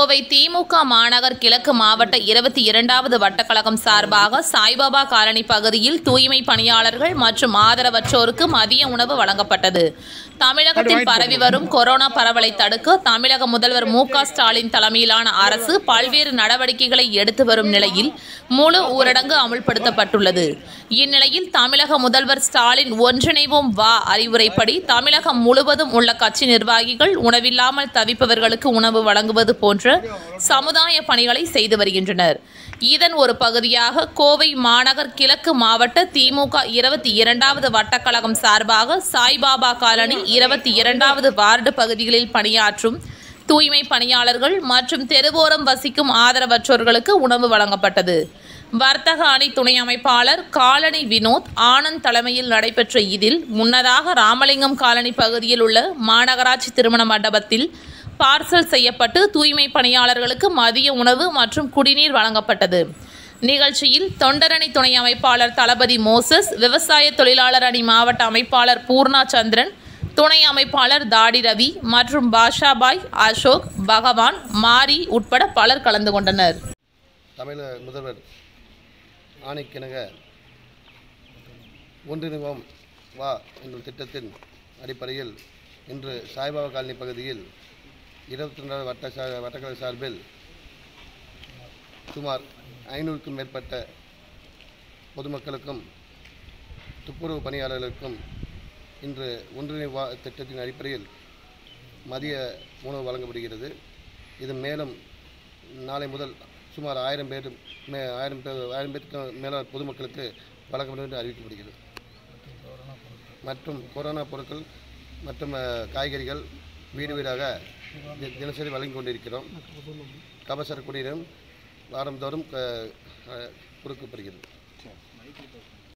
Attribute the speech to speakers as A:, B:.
A: கோவை திமுக மாநகர் கிழக்கு மாவட்ட 22வது வட்டக்கழகம் சார்பாக சாய்பாபா காலனி பகுதியில் தூய்மை பணியாளர்கள் மற்றும் ஆதரவற்றோருக்கு மதிய உணவு வழங்கப்பட்டது. தமிழகத்தில் பரவி வரும் கொரோனா பரவலை தடுக்க தமிழக முதல்வர் மு.க. ஸ்டாலின் தலைமையிலான அரசு பல்வேறு நடவடிக்கைகளை எடுத்து வரும் நிலையில் முழு ஊரடங்கு அமுல்படுத்தப்பட்டுள்ளது. இந்நிலையில் தமிழக முதல்வர் ஸ்டாலின் ஒன்றிணைவோம் வா அறிவுரைப்படி தமிழகம் முழுவதும் உள்ள கட்சி நிர்வாகிகள் உணவில்லாமல் தவிப்பவர்களுக்கு உணவு வழங்குவது போன்ற சமுதாய பணிகளை செய்து வருகின்றனர். இதன் ஒரு பகுதியாக கோவை மாநகர் கிழக்கு மாவட்ட திமுக 22வது வட்டக்கழகம் சார்பாக சாய்பாபா காலனி 22வது வார்டு பகுதிகளில் பணியாற்றும் தூய்மை பணியாளர்கள் மற்றும் தெருவோரம் வசிக்கும் ஆதரவற்றோர்களுக்கு உணவு வழங்கப்பட்டது. வர்த்தக அணி துணை அமைப்பாளர் காலனி வினோத் ஆனந்த் தலைமையில் நடைபெற்ற இதில் முன்னதாக ராமலிங்கம் காலனி பகுதியில் உள்ள மாநகராட்சி திருமண மண்டபத்தில் பார்சல் செய்யப்பட்டு தூய்மை பணியாளர்களுக்கு மதிய உணவு மற்றும் குடிநீர் வழங்கப்பட்டது. நிகழ்ச்சியில் தொண்டரணி துணை அமைப்பாளர் தளபதி மோசஸ், விவசாய தொழிலாளர் அணி மாவட்ட அமைப்பாளர் பூர்ணா சந்திரன், துணை அமைப்பாளர் தாடி ரவி மற்றும் பாஷாபாய், அசோக், பகவான், மாரி உட்பட பலர் கலந்து கொண்டனர்.
B: தமிழக முதல்வர் ஆணைக்கிணங்க ஒன்றிணைவோம் வா என்ற திட்டத்தின் அடிப்படையில் இன்று சாய்பாபா காலனி பகுதியில் 22வது வட்டக்கழக சார்பில் சுமார் 500க்கும் மேற்பட்ட பொதுமக்களுக்கும் துப்புரவு பணியாளர்களுக்கும் இன்று ஒன்றிணைவா திட்டத்தின் அடிப்படையில் மதிய உணவு வழங்கப்படுகிறது. இது மேலும் நாளை முதல் சுமார் 1000 பேருக்கு மேலே பொதுமக்களுக்கு வழங்கப்படும் என்று அறிவிக்கப்படுகிறது. மற்றும் கொரோனா பொருட்கள் மற்றும் காய்கறிகள் வீடு வீடாக தினசரி வழங்கி கொண்டிருக்கிறோம். கபசர குடிநீரும் வாரந்தோறும் கொடுக்கப்படுகிறது.